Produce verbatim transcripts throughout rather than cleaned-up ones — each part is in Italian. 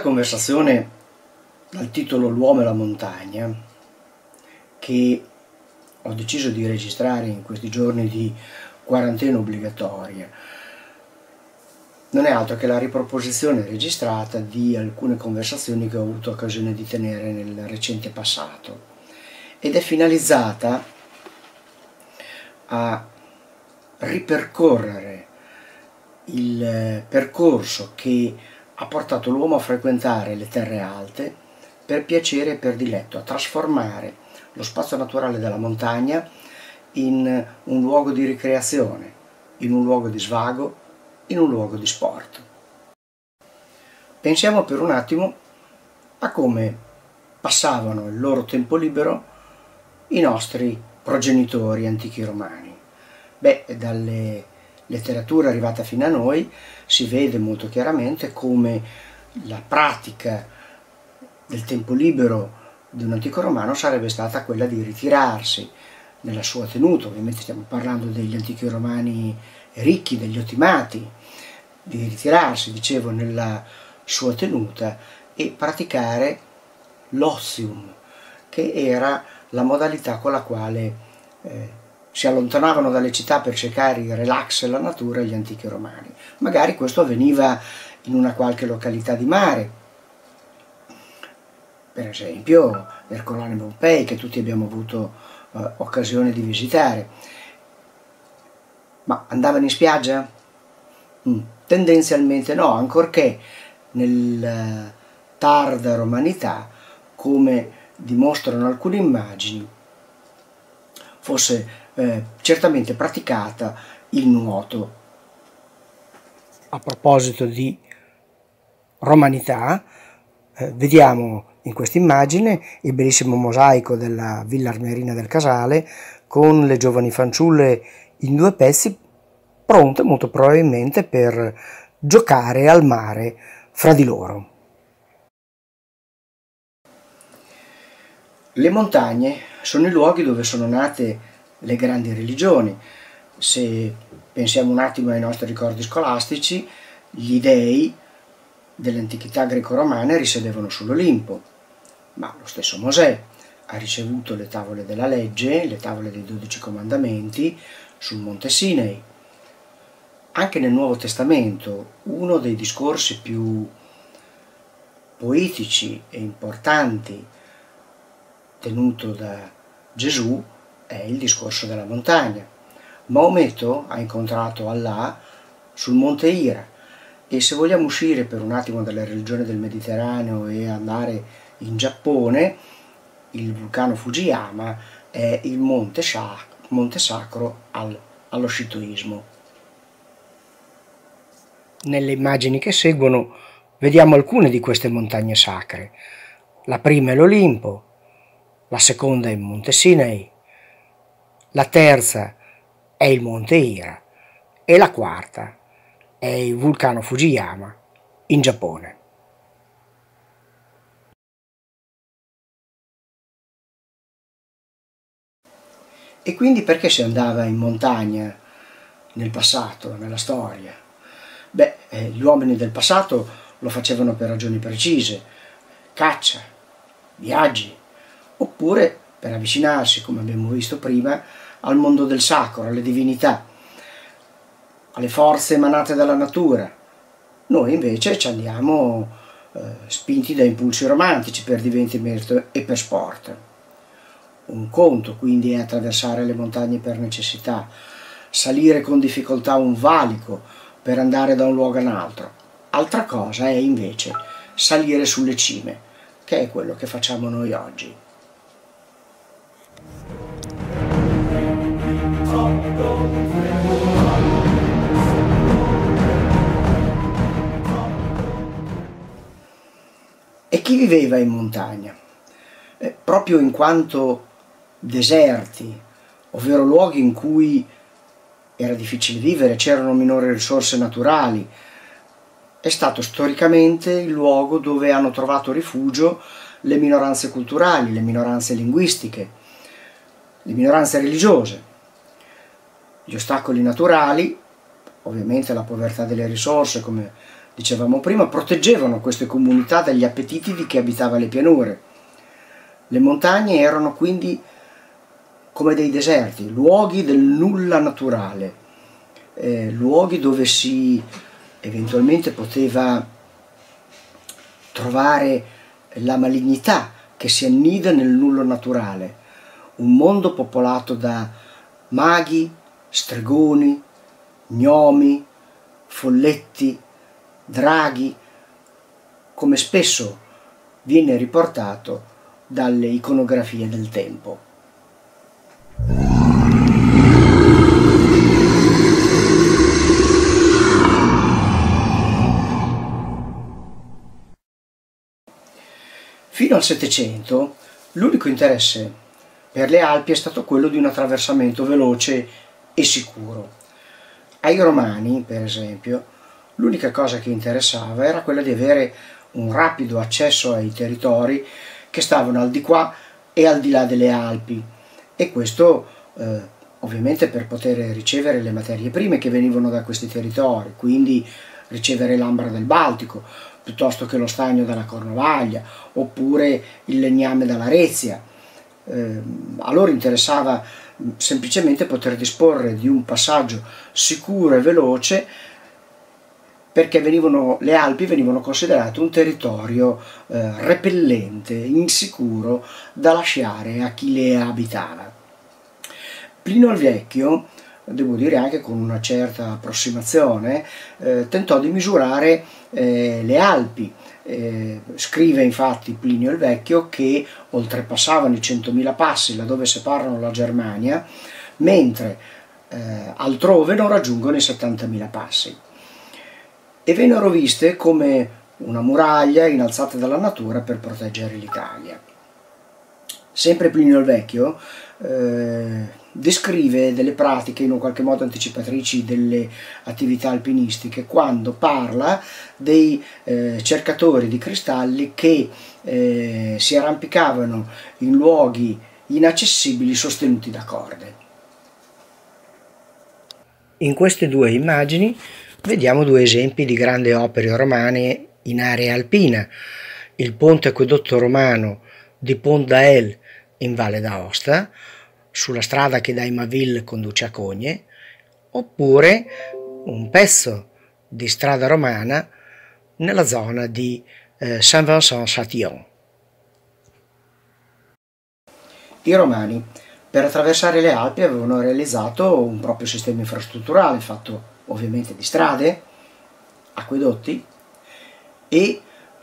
conversazione dal titolo L'uomo e la montagna, che ho deciso di registrare in questi giorni di quarantena obbligatoria, non è altro che la riproposizione registrata di alcune conversazioni che ho avuto occasione di tenere nel recente passato, ed è finalizzata a ripercorrere il percorso che ha portato l'uomo a frequentare le terre alte per piacere e per diletto, a trasformare lo spazio naturale della montagna in un luogo di ricreazione, in un luogo di svago, in un luogo di sport. Pensiamo per un attimo a come passavano il loro tempo libero i nostri progenitori antichi romani. Beh, dalle letterature arrivate fino a noi si vede molto chiaramente come la pratica del tempo libero di un antico romano sarebbe stata quella di ritirarsi nella sua tenuta. Ovviamente stiamo parlando degli antichi romani ricchi, degli ottimati, di ritirarsi, dicevo, nella sua tenuta e praticare l'ozium, che era la modalità con la quale eh, si allontanavano dalle città per cercare il relax e la natura gli antichi romani. Magari questo avveniva in una qualche località di mare, per esempio Ercolano e Pompei, che tutti abbiamo avuto eh, occasione di visitare. Ma andavano in spiaggia? Mm, tendenzialmente no, ancorché nella tarda romanità, come dimostrano alcune immagini, fosse eh, certamente praticata il nuoto. A proposito di romanità, eh, vediamo in questa immagine il bellissimo mosaico della Villa Armerina del Casale con le giovani fanciulle in due pezzi, pronte molto probabilmente per giocare al mare fra di loro. Le montagne sono i luoghi dove sono nate le grandi religioni. Se pensiamo un attimo ai nostri ricordi scolastici, gli dei dell'antichità greco-romana risiedevano sull'Olimpo, ma lo stesso Mosè ha ricevuto le tavole della legge, le tavole dei dodici comandamenti, sul monte Sinai. Anche nel Nuovo Testamento uno dei discorsi più poetici e importanti tenuto da Gesù è il discorso della montagna. Maometto ha incontrato Allah sul monte Hira, e se vogliamo uscire per un attimo dalle religioni del Mediterraneo e andare in Giappone, il vulcano Fujiyama è il monte, sac monte sacro al, allo shintoismo. Nelle immagini che seguono vediamo alcune di queste montagne sacre. La prima è l'Olimpo, la seconda è il monte Sinai, la terza è il monte Hira e la quarta è il vulcano Fujiyama in Giappone. E quindi perché si andava in montagna nel passato, nella storia? Beh, eh, gli uomini del passato lo facevano per ragioni precise: caccia, viaggi, oppure per avvicinarsi, come abbiamo visto prima, al mondo del sacro, alle divinità, alle forze emanate dalla natura. Noi invece ci andiamo eh, spinti da impulsi romantici, per divertimento e per sport. Un conto quindi è attraversare le montagne per necessità, salire con difficoltà un valico per andare da un luogo a un altro. Altra cosa è invece salire sulle cime, che è quello che facciamo noi oggi. E chi viveva in montagna? Eh, proprio in quanto deserti, ovvero luoghi in cui era difficile vivere, c'erano minori risorse naturali, è stato storicamente il luogo dove hanno trovato rifugio le minoranze culturali, le minoranze linguistiche, le minoranze religiose. Gli ostacoli naturali, ovviamente la povertà delle risorse, come dicevamo prima, proteggevano queste comunità dagli appetiti di chi abitava le pianure. Le montagne erano quindi come dei deserti, luoghi del nulla naturale, eh, luoghi dove si eventualmente poteva trovare la malignità che si annida nel nulla naturale, un mondo popolato da maghi, stregoni, gnomi, folletti, draghi, come spesso viene riportato dalle iconografie del tempo. Fino al Settecento l'unico interesse per le Alpi è stato quello di un attraversamento veloce e sicuro. Ai Romani, per esempio, l'unica cosa che interessava era quella di avere un rapido accesso ai territori che stavano al di qua e al di là delle Alpi, e questo eh, ovviamente per poter ricevere le materie prime che venivano da questi territori, quindi ricevere l'ambra del Baltico, piuttosto che lo stagno dalla Cornovaglia, oppure il legname dalla Rezia. Eh, a loro interessava semplicemente poter disporre di un passaggio sicuro e veloce, perché venivano, le Alpi venivano considerate un territorio eh, repellente, insicuro da lasciare a chi le abitava. Plinio il Vecchio, devo dire anche con una certa approssimazione, eh, tentò di misurare eh, le Alpi. Eh, scrive infatti Plinio il Vecchio che oltrepassavano i centomila passi laddove separano la Germania, mentre eh, altrove non raggiungono i settantamila passi, e vennero viste come una muraglia innalzata dalla natura per proteggere l'Italia. Sempre Plinio il Vecchio eh, descrive delle pratiche in un qualche modo anticipatrici delle attività alpinistiche quando parla dei eh, cercatori di cristalli che eh, si arrampicavano in luoghi inaccessibili sostenuti da corde. In queste due immagini vediamo due esempi di grandi opere romane in area alpina: il ponte acquedotto romano di Pont d'Ael in Valle d'Aosta, sulla strada che da Aimaville conduce a Cogne, oppure un pezzo di strada romana nella zona di eh, Saint-Vincent-Châtillon. I Romani, per attraversare le Alpi, avevano realizzato un proprio sistema infrastrutturale fatto ovviamente di strade, acquedotti e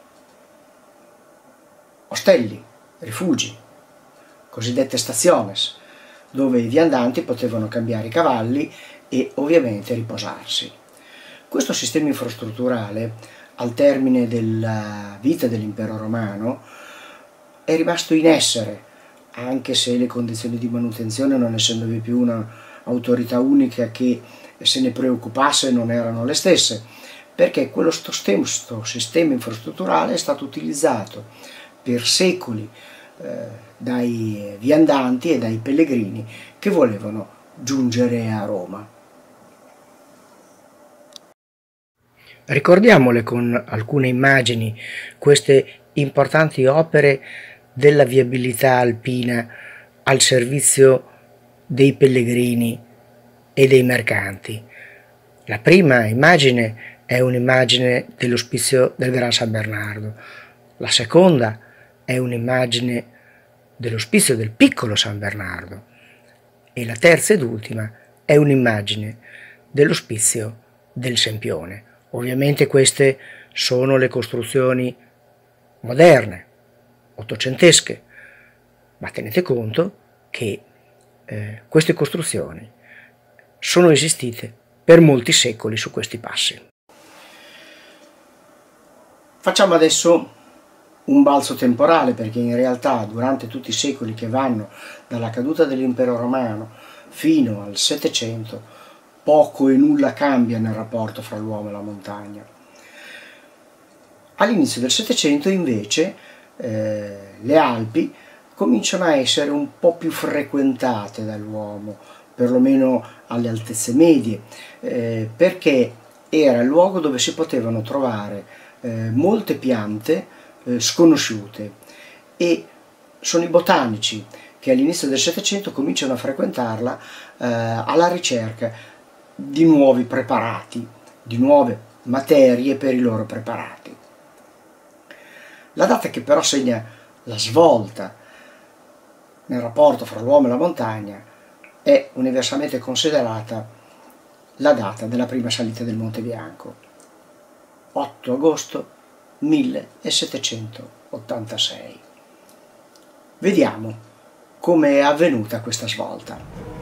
ostelli, rifugi, cosiddette stationes, dove i viandanti potevano cambiare i cavalli e ovviamente riposarsi. Questo sistema infrastrutturale, al termine della vita dell'impero romano, è rimasto in essere, anche se le condizioni di manutenzione, non essendovi più un'autorità unica che se ne preoccupasse, non erano le stesse, perché quello stesso sistema infrastrutturale è stato utilizzato per secoli eh, dai viandanti e dai pellegrini che volevano giungere a Roma. Ricordiamole con alcune immagini queste importanti opere della viabilità alpina al servizio dei pellegrini e dei mercanti. La prima immagine è un'immagine dell'ospizio del Gran San Bernardo, la seconda è un'immagine dell'ospizio del piccolo San Bernardo e la terza ed ultima è un'immagine dell'ospizio del Sempione. Ovviamente queste sono le costruzioni moderne, ottocentesche, ma tenete conto che eh, queste costruzioni sono esistite per molti secoli su questi passi. Facciamo adesso un balzo temporale, perché in realtà durante tutti i secoli che vanno dalla caduta dell'impero romano fino al Settecento poco e nulla cambia nel rapporto fra l'uomo e la montagna. All'inizio del Settecento invece eh, le Alpi cominciano a essere un po' più frequentate dall'uomo, perlomeno alle altezze medie, eh, perché era il luogo dove si potevano trovare eh, molte piante eh, sconosciute, e sono i botanici che all'inizio del Settecento cominciano a frequentarla eh, alla ricerca di nuovi preparati, di nuove materie per i loro preparati. La data che però segna la svolta nel rapporto fra l'uomo e la montagna è universalmente considerata la data della prima salita del Monte Bianco, otto agosto millesettecentottantasei. Vediamo come è avvenuta questa svolta.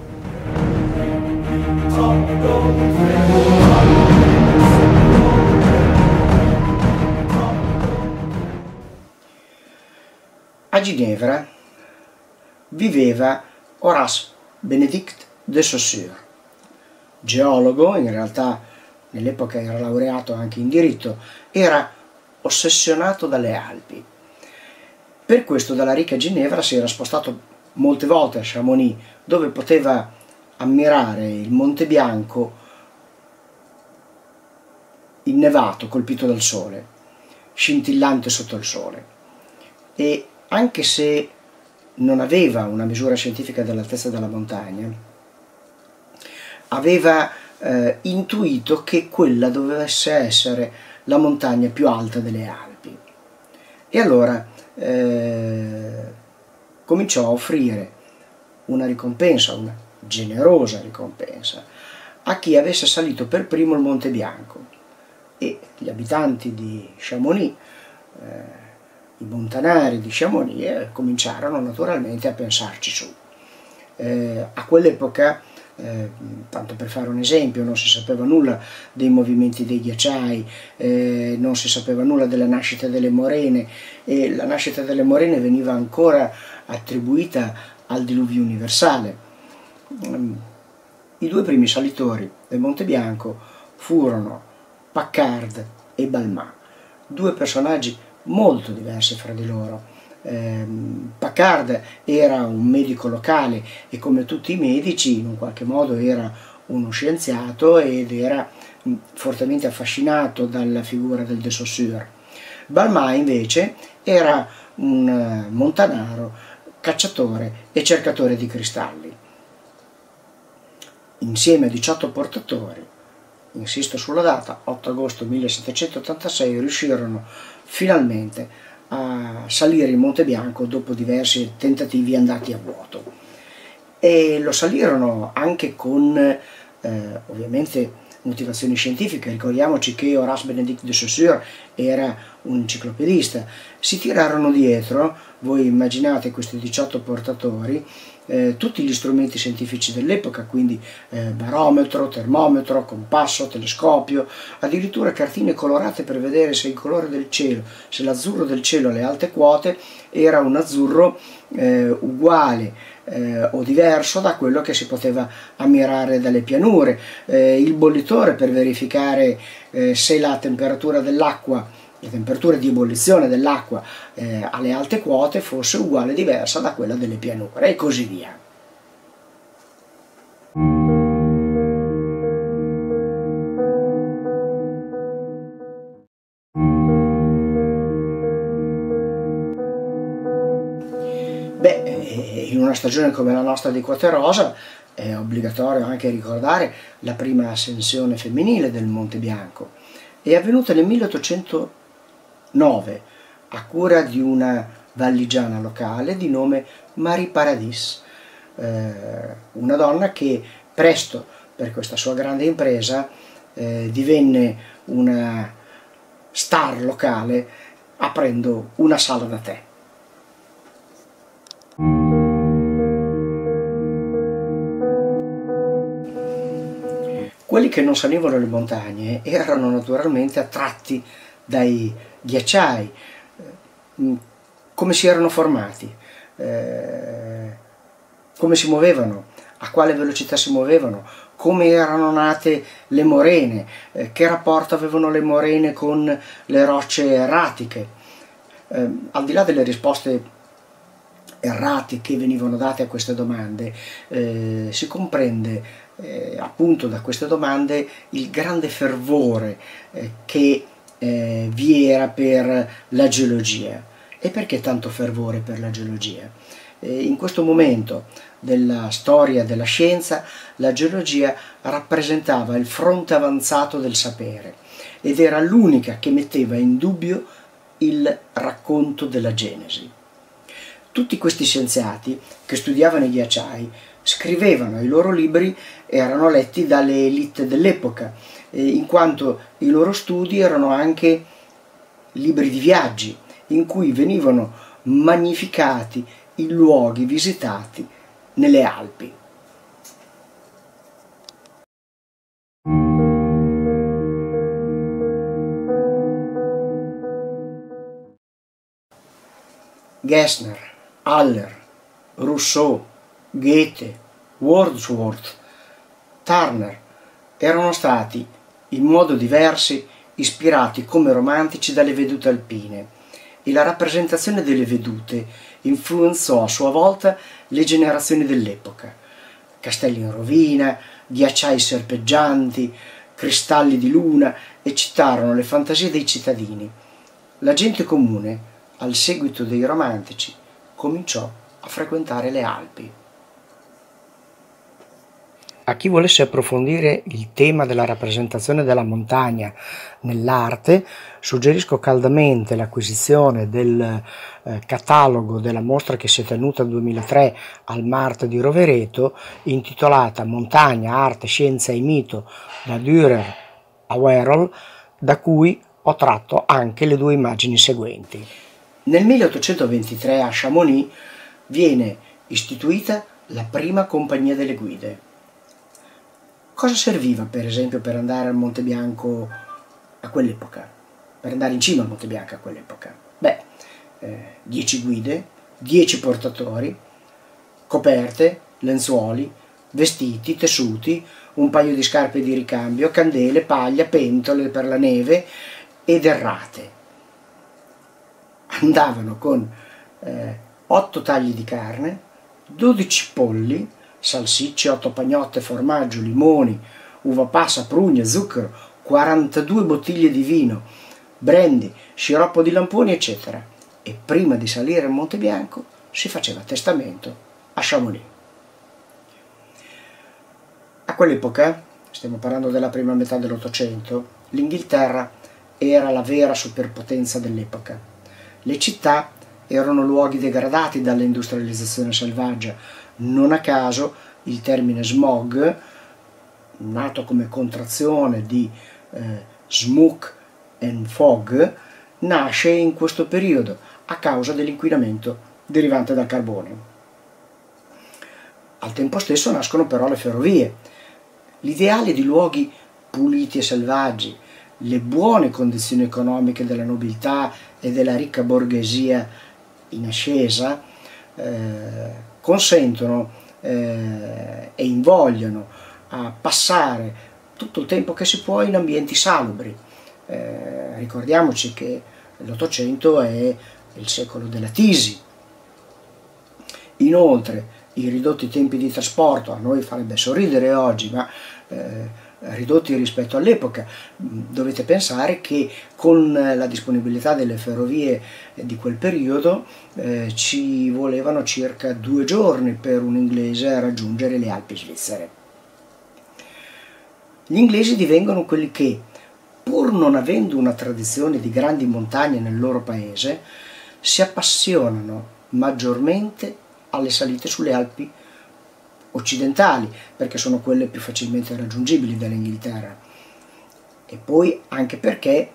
A Ginevra viveva Horace Benedict de Saussure, geologo, in realtà nell'epoca era laureato anche in diritto, era ossessionato dalle Alpi. Per questo dalla ricca Ginevra si era spostato molte volte a Chamonix, dove poteva ammirare il Monte Bianco innevato, colpito dal sole, scintillante sotto il sole. E anche se non aveva una misura scientifica dell'altezza della montagna, aveva eh, intuito che quella dovesse essere la montagna più alta delle Alpi. E allora eh, cominciò a offrire una ricompensa, una generosa ricompensa, a chi avesse salito per primo il Monte Bianco. E gli abitanti di Chamonix, eh, i montanari di Chamonix, eh, cominciarono naturalmente a pensarci su. Eh, a quell'epoca, eh, tanto per fare un esempio, non si sapeva nulla dei movimenti dei ghiacciai, eh, non si sapeva nulla della nascita delle morene, e la nascita delle morene veniva ancora attribuita al diluvio universale. I due primi salitori del Monte Bianco furono Paccard e Balmat, due personaggi molto diversi fra di loro. Eh, Paccard era un medico locale e, come tutti i medici, in un qualche modo era uno scienziato ed era fortemente affascinato dalla figura del de Saussure. Balmat invece era un montanaro, cacciatore e cercatore di cristalli. Insieme a diciotto portatori, insisto sulla data, otto agosto millesettecentottantasei, riuscirono finalmente a salire il Monte Bianco dopo diversi tentativi andati a vuoto. E lo salirono anche con eh, ovviamente motivazioni scientifiche. Ricordiamoci che Horace Benedict de Saussure era un enciclopedista. Si tirarono dietro, voi immaginate, questi diciotto portatori, Eh, tutti gli strumenti scientifici dell'epoca, quindi eh, barometro, termometro, compasso, telescopio, addirittura cartine colorate per vedere se il colore del cielo, se l'azzurro del cielo alle alte quote era un azzurro eh, uguale eh, o diverso da quello che si poteva ammirare dalle pianure, eh, il bollitore per verificare eh, se la temperatura dell'acqua, la temperatura di ebollizione dell'acqua eh, alle alte quote fosse uguale o diversa da quella delle pianure, e così via. Beh, in una stagione come la nostra di Quaterosa è obbligatorio anche ricordare la prima ascensione femminile del Monte Bianco. È avvenuta nel milleottocentonove a cura di una valligiana locale di nome Marie Paradis, eh, una donna che presto, per questa sua grande impresa, eh, divenne una star locale aprendo una sala da tè. Quelli che non salivano le montagne erano naturalmente attratti dai ghiacciai. Come si erano formati, eh, come si muovevano, a quale velocità si muovevano, come erano nate le morene, eh, che rapporto avevano le morene con le rocce erratiche. Eh, al di là delle risposte errate che venivano date a queste domande, eh, si comprende eh, appunto da queste domande il grande fervore eh, che eh, vi era per la geologia. E perché tanto fervore per la geologia? Eh, in questo momento della storia della scienza la geologia rappresentava il fronte avanzato del sapere ed era l'unica che metteva in dubbio il racconto della Genesi. Tutti questi scienziati che studiavano i ghiacciai scrivevano i loro libri, erano letti dalle élite dell'epoca, eh, in quanto i loro studi erano anche libri di viaggi, in cui venivano magnificati i luoghi visitati nelle Alpi. Gessner, Haller, Rousseau, Goethe, Wordsworth, Turner erano stati, in modo diversi, ispirati come romantici dalle vedute alpine, e la rappresentazione delle vedute influenzò a sua volta le generazioni dell'epoca. Castelli in rovina, ghiacciai serpeggianti, cristalli di luna eccitarono le fantasie dei cittadini. La gente comune, al seguito dei romantici, cominciò a frequentare le Alpi. A chi volesse approfondire il tema della rappresentazione della montagna nell'arte, suggerisco caldamente l'acquisizione del eh, catalogo della mostra che si è tenuta nel duemilatré al Mart di Rovereto, intitolata Montagna, Arte, Scienza e Mito da Dürer a Warhol, da cui ho tratto anche le due immagini seguenti. Nel milleottocentoventitré a Chamonix viene istituita la prima compagnia delle guide. Cosa serviva, per esempio, per andare al Monte Bianco a quell'epoca? Per andare in cima al Monte Bianco a quell'epoca? Beh, eh, dieci guide, dieci portatori, coperte, lenzuoli, vestiti, tessuti, un paio di scarpe di ricambio, candele, paglia, pentole per la neve ed errate. Andavano con eh, otto tagli di carne, dodici polli, salsicce, otto pagnotte, formaggio, limoni, uva passa, prugne, zucchero, quarantadue bottiglie di vino, brandy, sciroppo di lamponi, eccetera. E prima di salire al Monte Bianco si faceva testamento a Chamonix. A quell'epoca, stiamo parlando della prima metà dell'Ottocento, l'Inghilterra era la vera superpotenza dell'epoca. Le città erano luoghi degradati dall'industrializzazione selvaggia. Non a caso il termine smog, nato come contrazione di eh, smoke and fog, nasce in questo periodo a causa dell'inquinamento derivante dal carbone. Al tempo stesso nascono però le ferrovie. L'ideale di luoghi puliti e selvaggi, le buone condizioni economiche della nobiltà e della ricca borghesia in ascesa eh, consentono eh, e invogliano a passare tutto il tempo che si può in ambienti salubri. Eh, ricordiamoci che l'Ottocento è il secolo della tisi. Inoltre i ridotti tempi di trasporto, a noi farebbe sorridere oggi, ma eh, ridotti rispetto all'epoca. Dovete pensare che con la disponibilità delle ferrovie di quel periodo eh, ci volevano circa due giorni per un inglese a raggiungere le Alpi svizzere. Gli inglesi divengono quelli che, pur non avendo una tradizione di grandi montagne nel loro paese, si appassionano maggiormente alle salite sulle Alpi occidentali, perché sono quelle più facilmente raggiungibili dall'Inghilterra, e poi anche perché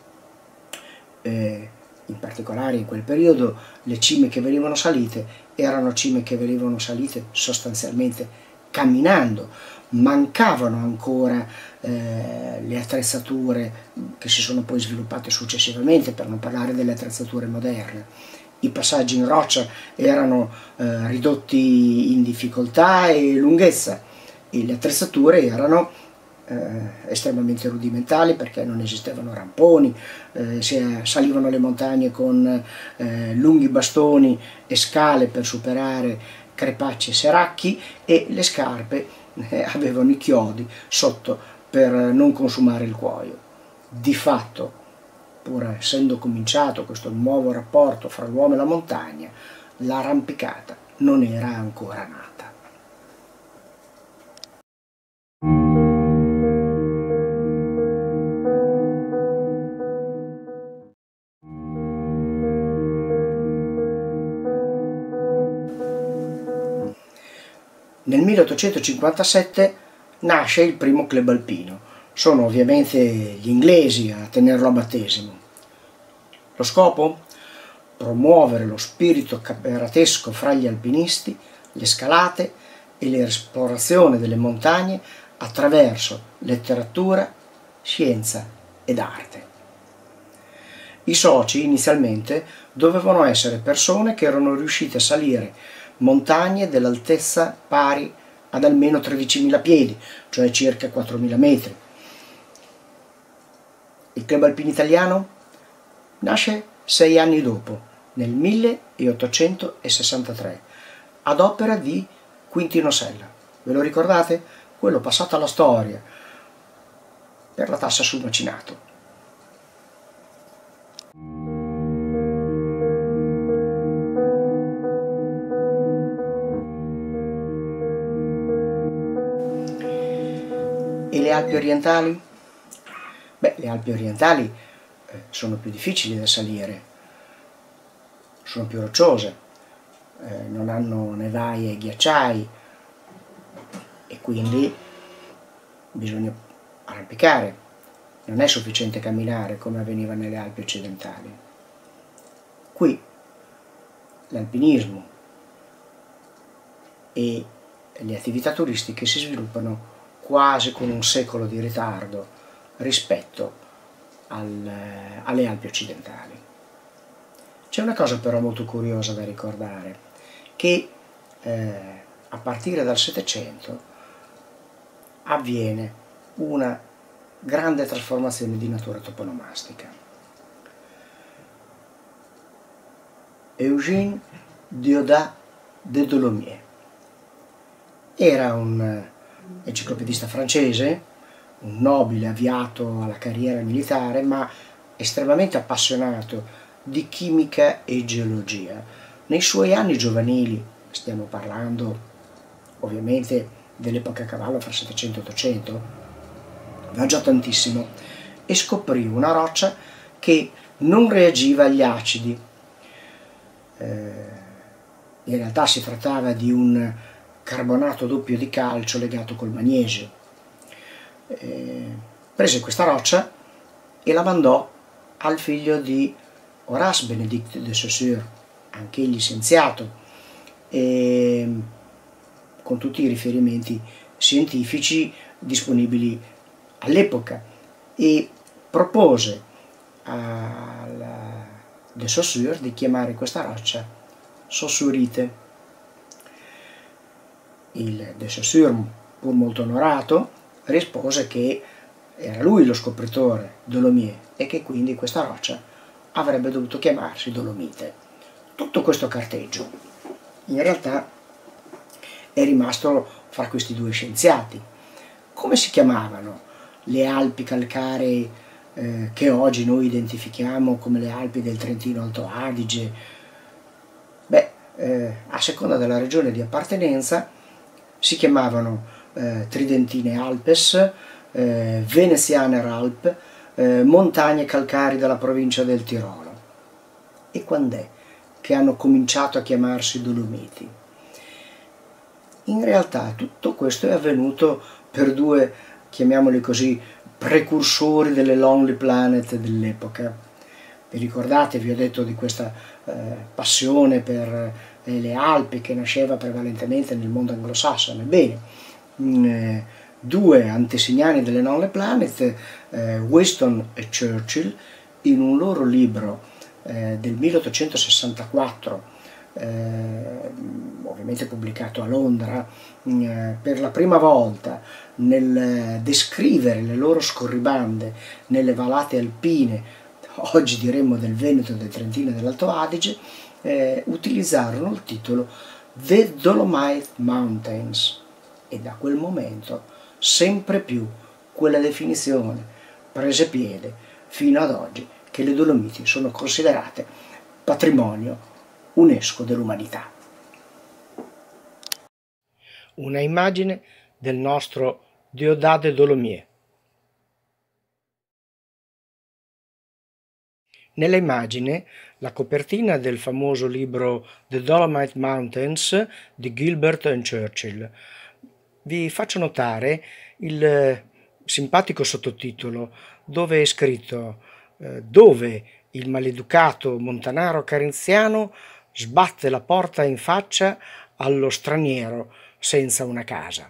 eh, in particolare in quel periodo le cime che venivano salite erano cime che venivano salite sostanzialmente camminando. Mancavano ancora eh, le attrezzature che si sono poi sviluppate successivamente, per non parlare delle attrezzature moderne. I passaggi in roccia erano eh, ridotti in difficoltà e lunghezza, e le attrezzature erano eh, estremamente rudimentali, perché non esistevano ramponi, eh, si salivano le montagne con eh, lunghi bastoni e scale per superare crepacci e seracchi, e le scarpe eh, avevano i chiodi sotto per non consumare il cuoio. Di fatto, pur essendo cominciato questo nuovo rapporto fra l'uomo e la montagna, l'arrampicata non era ancora nata. Nel milleottocentocinquantasette nasce il primo club alpino. Sono ovviamente gli inglesi a tenerlo a battesimo. Lo scopo? Promuovere lo spirito cameratesco fra gli alpinisti, le scalate e l'esplorazione delle montagne attraverso letteratura, scienza ed arte. I soci inizialmente dovevano essere persone che erano riuscite a salire montagne dell'altezza pari ad almeno tredicimila piedi, cioè circa quattromila metri. Il Club Alpino Italiano nasce sei anni dopo, nel milleottocentosessantatré, ad opera di Quintino Sella. Ve lo ricordate? Quello passato alla storia per la tassa sul macinato. E le Alpi orientali? Beh, le Alpi orientali eh, sono più difficili da salire, sono più rocciose, eh, non hanno nevaie e ghiacciai, e quindi bisogna arrampicare. Non è sufficiente camminare come avveniva nelle Alpi occidentali. Qui l'alpinismo e le attività turistiche si sviluppano quasi con un secolo di ritardo rispetto al, alle Alpi occidentali. C'è una cosa però molto curiosa da ricordare, che eh, a partire dal Settecento avviene una grande trasformazione di natura toponomastica. Eugène Diodat de Dolomieu era un enciclopedista francese, un nobile avviato alla carriera militare, ma estremamente appassionato di chimica e geologia. Nei suoi anni giovanili, stiamo parlando ovviamente dell'epoca a cavallo fra Settecento e Ottocento, viaggiò tantissimo e scoprì una roccia che non reagiva agli acidi. Eh, in realtà si trattava di un carbonato doppio di calcio legato col magnesio. Eh, prese questa roccia e la mandò al figlio di Horace Benedict de Saussure, anch'egli scienziato, e con tutti i riferimenti scientifici disponibili all'epoca, e propose a de Saussure di chiamare questa roccia Saussurite. Il de Saussure, pur molto onorato, rispose che era lui lo scopritore, Dolomieu, e che quindi questa roccia avrebbe dovuto chiamarsi Dolomite. Tutto questo carteggio in realtà è rimasto fra questi due scienziati. Come si chiamavano le Alpi calcaree eh, che oggi noi identifichiamo come le Alpi del Trentino Alto Adige? Beh, eh, a seconda della regione di appartenenza si chiamavano eh, Tridentine Alpes, eh, Venezianer Alp, eh, montagne calcaree della provincia del Tirolo. E quando è che hanno cominciato a chiamarsi Dolomiti? In realtà tutto questo è avvenuto per due, chiamiamoli così, precursori delle Lonely Planet dell'epoca. Vi ricordate, vi ho detto di questa eh, passione per eh, le Alpi che nasceva prevalentemente nel mondo anglosassone? Bene, mh, eh, due antesignani delle Lonely Planet, eh, Weston e Churchill, in un loro libro eh, del milleottocentosessantaquattro eh, ovviamente pubblicato a Londra, eh, per la prima volta nel descrivere le loro scorribande nelle vallate alpine, oggi diremmo del Veneto, del Trentino e dell'Alto Adige, eh, utilizzarono il titolo The Dolomite Mountains, e da quel momento sempre più quella definizione prese piede fino ad oggi, che le Dolomiti sono considerate patrimonio UNESCO dell'umanità. Una immagine del nostro Déodat Dolomieu. Nella immagine, la copertina del famoso libro The Dolomite Mountains di Gilbert and Churchill. Vi faccio notare il simpatico sottotitolo dove è scritto eh, dove il maleducato Montanaro Carinziano sbatte la porta in faccia allo straniero senza una casa.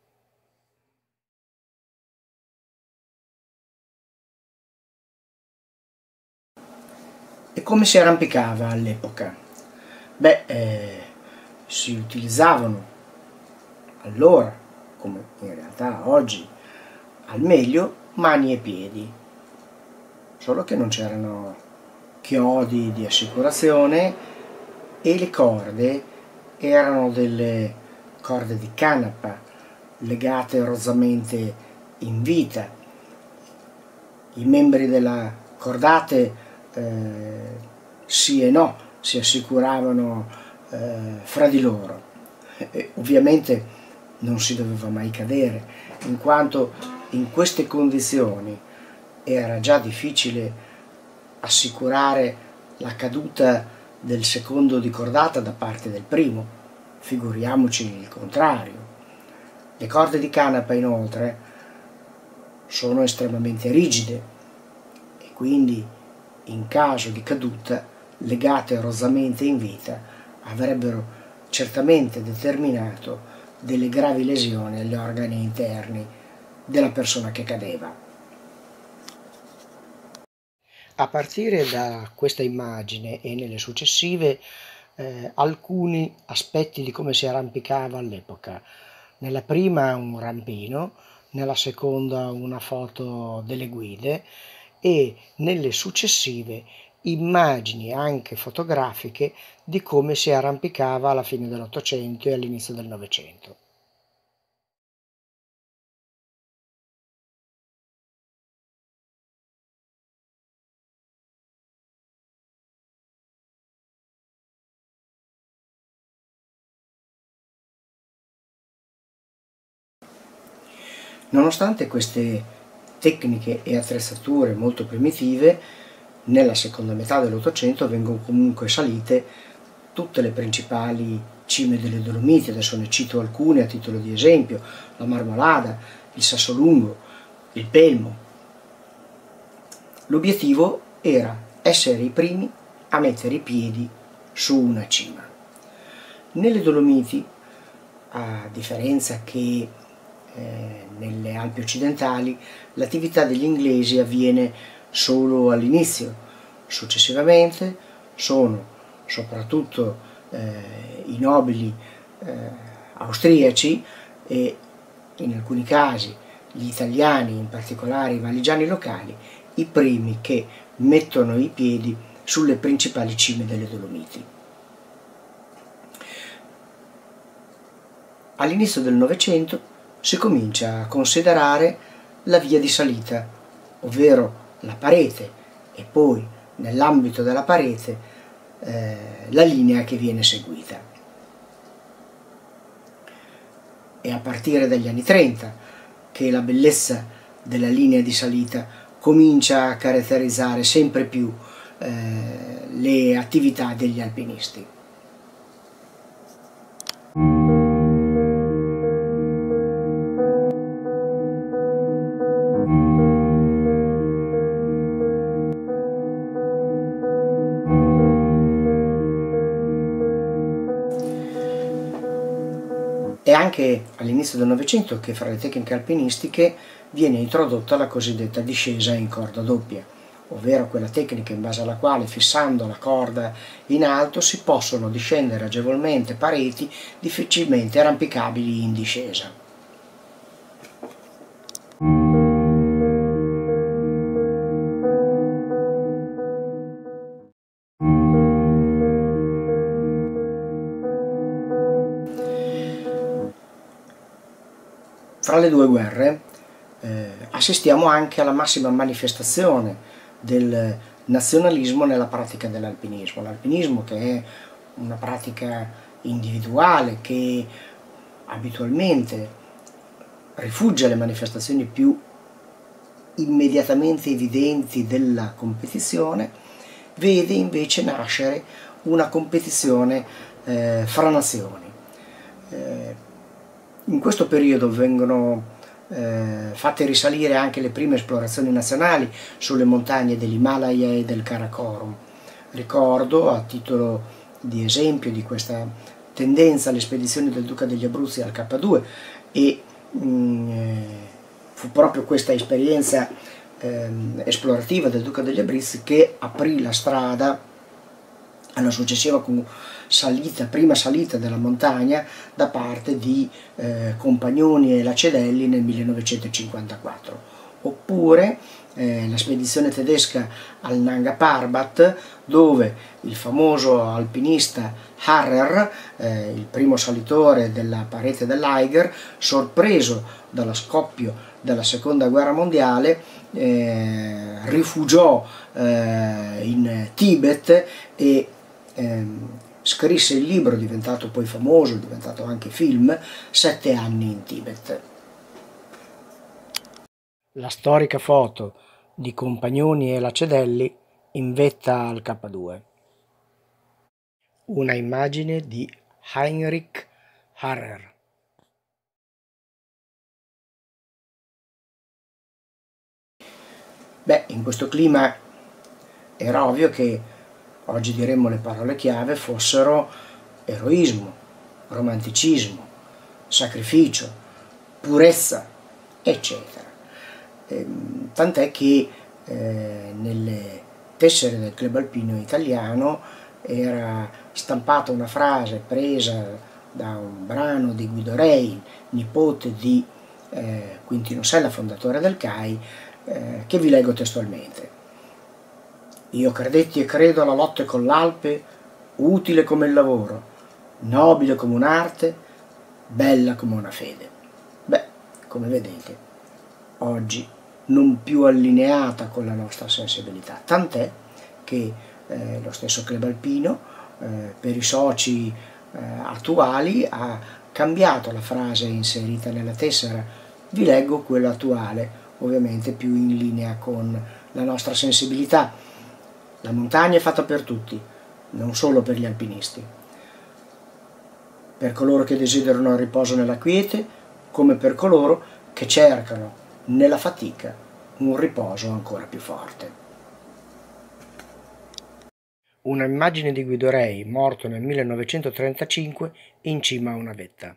E come si arrampicava all'epoca? Beh, eh, si utilizzavano allora, come in realtà oggi, al meglio mani e piedi, solo che non c'erano chiodi di assicurazione e le corde erano delle corde di canapa legate rozzamente in vita. I membri della cordate eh, sì e no si assicuravano eh, fra di loro, e ovviamente non si doveva mai cadere, in quanto in queste condizioni era già difficile assicurare la caduta del secondo di cordata da parte del primo, figuriamoci il contrario. Le corde di canapa inoltre sono estremamente rigide e quindi in caso di caduta, legate rozzamente in vita, avrebbero certamente determinato delle gravi lesioni agli organi interni della persona che cadeva. A partire da questa immagine e nelle successive, eh, alcuni aspetti di come si arrampicava all'epoca. Nella prima un rampino, nella seconda una foto delle guide e nelle successive immagini anche fotografiche di come si arrampicava alla fine dell'Ottocento e all'inizio del Novecento. Nonostante queste tecniche e attrezzature molto primitive, nella seconda metà dell'Ottocento vengono comunque salite tutte le principali cime delle Dolomiti. Adesso ne cito alcune a titolo di esempio: la Marmolada, il Sassolungo, il Pelmo. L'obiettivo era essere i primi a mettere i piedi su una cima. Nelle Dolomiti, a differenza che eh, nelle Alpi occidentali, l'attività degli inglesi avviene solo all'inizio. Successivamente sono soprattutto eh, i nobili eh, austriaci e in alcuni casi gli italiani, in particolare i valigiani locali, i primi che mettono i piedi sulle principali cime delle Dolomiti. All'inizio del Novecento si comincia a considerare la via di salita, ovvero la parete, e poi nell'ambito della parete eh, la linea che viene seguita. È a partire dagli anni trenta che la bellezza della linea di salita comincia a caratterizzare sempre più eh, le attività degli alpinisti. È anche all'inizio del Novecento che fra le tecniche alpinistiche viene introdotta la cosiddetta discesa in corda doppia, ovvero quella tecnica in base alla quale fissando la corda in alto si possono discendere agevolmente pareti difficilmente arrampicabili in discesa. Fra le due guerre eh, assistiamo anche alla massima manifestazione del nazionalismo nella pratica dell'alpinismo. L'alpinismo, che è una pratica individuale che abitualmente rifugge le manifestazioni più immediatamente evidenti della competizione, vede invece nascere una competizione eh, fra nazioni. Eh, in questo periodo vengono eh, fatte risalire anche le prime esplorazioni nazionali sulle montagne dell'Himalaya e del Karakorum. Ricordo, a titolo di esempio di questa tendenza, le spedizioni del Duca degli Abruzzi al K due, e mh, fu proprio questa esperienza eh, esplorativa del Duca degli Abruzzi che aprì la strada alla successiva salita, prima salita della montagna da parte di eh, Compagnoni e Lacedelli nel millenovecentocinquantaquattro, oppure eh, la spedizione tedesca al Nanga Parbat, dove il famoso alpinista Harrer, eh, il primo salitore della parete dell'Eiger, sorpreso dallo scoppio della seconda guerra mondiale, eh, rifugiò eh, in Tibet e ehm, scrisse il libro, diventato poi famoso, diventato anche film, Sette anni in Tibet. La storica foto di Compagnoni e Lacedelli in vetta al K due. Una immagine di Heinrich Harrer. Beh, in questo clima era ovvio che, oggi diremmo le parole chiave, fossero eroismo, romanticismo, sacrificio, purezza, eccetera. Ehm, tant'è che eh, nelle tessere del Club Alpino Italiano era stampata una frase presa da un brano di Guido Rei, nipote di eh, Quintino Sella, fondatore del C A I, eh, che vi leggo testualmente. Io credetti e credo alla lotta con l'Alpe, utile come il lavoro, nobile come un'arte, bella come una fede. Beh, come vedete, oggi non più allineata con la nostra sensibilità, tant'è che eh, lo stesso Club Alpino, eh, per i soci eh, attuali, ha cambiato la frase inserita nella tessera. Vi leggo quella attuale, ovviamente più in linea con la nostra sensibilità. La montagna è fatta per tutti, non solo per gli alpinisti. Per coloro che desiderano il riposo nella quiete, come per coloro che cercano nella fatica un riposo ancora più forte. Una immagine di Guido Rei, morto nel millenovecentotrentacinque in cima a una vetta.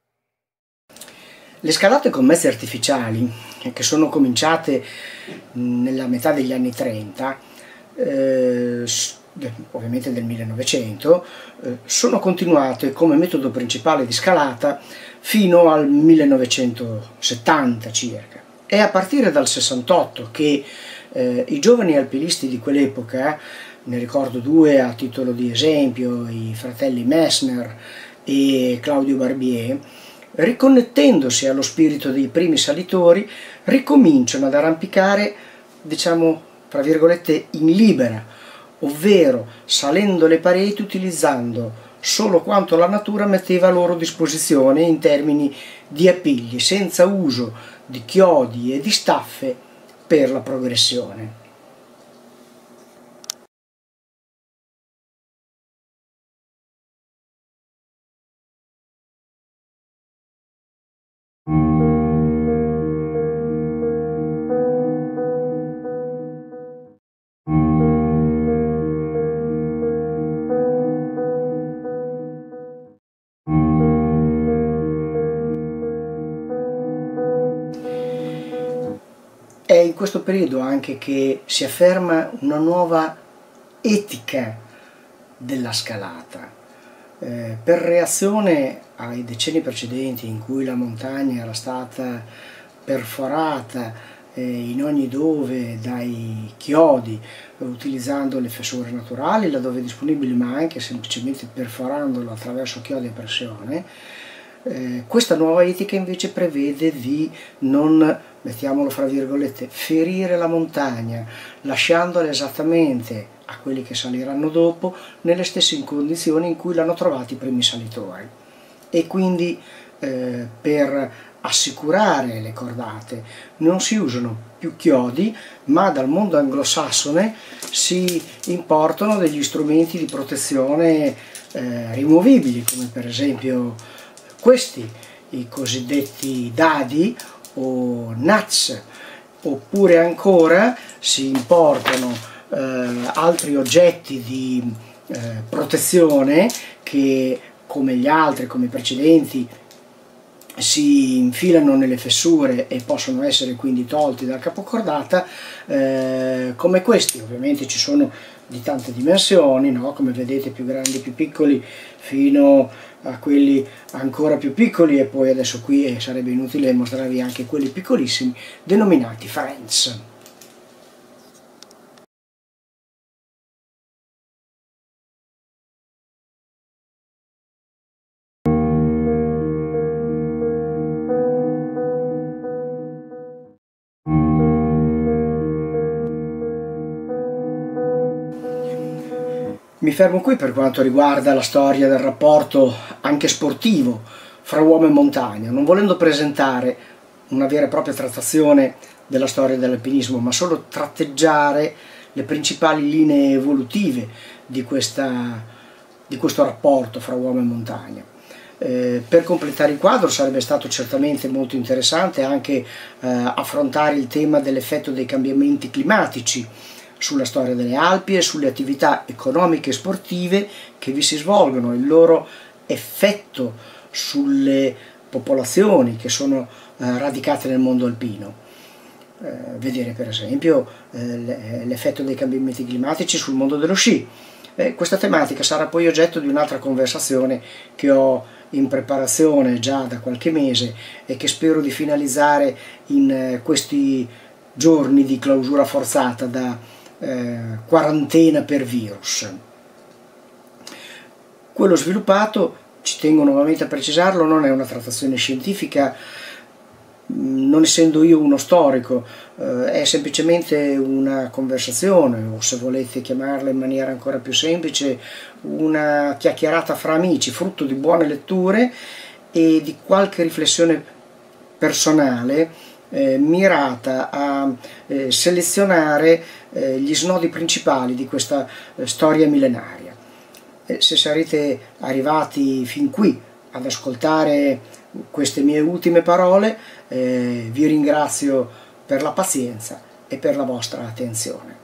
Le scalate con mezzi artificiali, che sono cominciate nella metà degli anni trenta, eh, ovviamente del millenovecento, eh, sono continuate come metodo principale di scalata fino al millenovecentosettanta circa. È a partire dal sessantotto che eh, i giovani alpinisti di quell'epoca, ne ricordo due a titolo di esempio, i fratelli Messner e Claudio Barbier, riconnettendosi allo spirito dei primi salitori, ricominciano ad arrampicare, diciamo, tra virgolette, in libera, ovvero salendo le pareti utilizzando solo quanto la natura metteva a loro disposizione in termini di appigli, senza uso di chiodi e di staffe per la progressione. in questo periodo anche che si afferma una nuova etica della scalata. Eh, per reazione ai decenni precedenti in cui la montagna era stata perforata eh, in ogni dove dai chiodi, utilizzando le fessure naturali laddove disponibili, ma anche semplicemente perforandolo attraverso chiodi a pressione, eh, questa nuova etica invece prevede di non, mettiamolo fra virgolette, ferire la montagna, lasciandola esattamente a quelli che saliranno dopo nelle stesse condizioni in cui l'hanno trovati i primi salitori. E quindi eh, per assicurare le cordate non si usano più chiodi, ma dal mondo anglosassone si importano degli strumenti di protezione eh, rimovibili, come per esempio questi, i cosiddetti dadi o nuts, oppure ancora si importano Eh, altri oggetti di eh, protezione che, come gli altri, come i precedenti, si infilano nelle fessure e possono essere quindi tolti dal capocordata, eh, come questi. Ovviamente ci sono di tante dimensioni, no? Come vedete, più grandi, più piccoli, fino a quelli ancora più piccoli, e poi adesso qui eh, sarebbe inutile mostrarvi anche quelli piccolissimi, denominati Friends. Mi fermo qui per quanto riguarda la storia del rapporto anche sportivo fra uomo e montagna, non volendo presentare una vera e propria trattazione della storia dell'alpinismo, ma solo tratteggiare le principali linee evolutive di, questa, di questo rapporto fra uomo e montagna. Eh, per completare il quadro sarebbe stato certamente molto interessante anche eh, affrontare il tema dell'effetto dei cambiamenti climatici sulla storia delle Alpi e sulle attività economiche e sportive che vi si svolgono, il loro effetto sulle popolazioni che sono eh, radicate nel mondo alpino. Eh, vedere per esempio eh, l'effetto dei cambiamenti climatici sul mondo dello sci. Eh, questa tematica sarà poi oggetto di un'altra conversazione che ho in preparazione già da qualche mese e che spero di finalizzare in eh, questi giorni di clausura forzata da Eh, quarantena per virus. Quello sviluppato, ci tengo nuovamente a precisarlo, non è una trattazione scientifica, non essendo io uno storico, eh, è semplicemente una conversazione, o se volete chiamarla in maniera ancora più semplice, una chiacchierata fra amici, frutto di buone letture e di qualche riflessione personale Eh, mirata a eh, selezionare eh, gli snodi principali di questa eh, storia millenaria. Eh, se sarete arrivati fin qui ad ascoltare queste mie ultime parole, eh, vi ringrazio per la pazienza e per la vostra attenzione.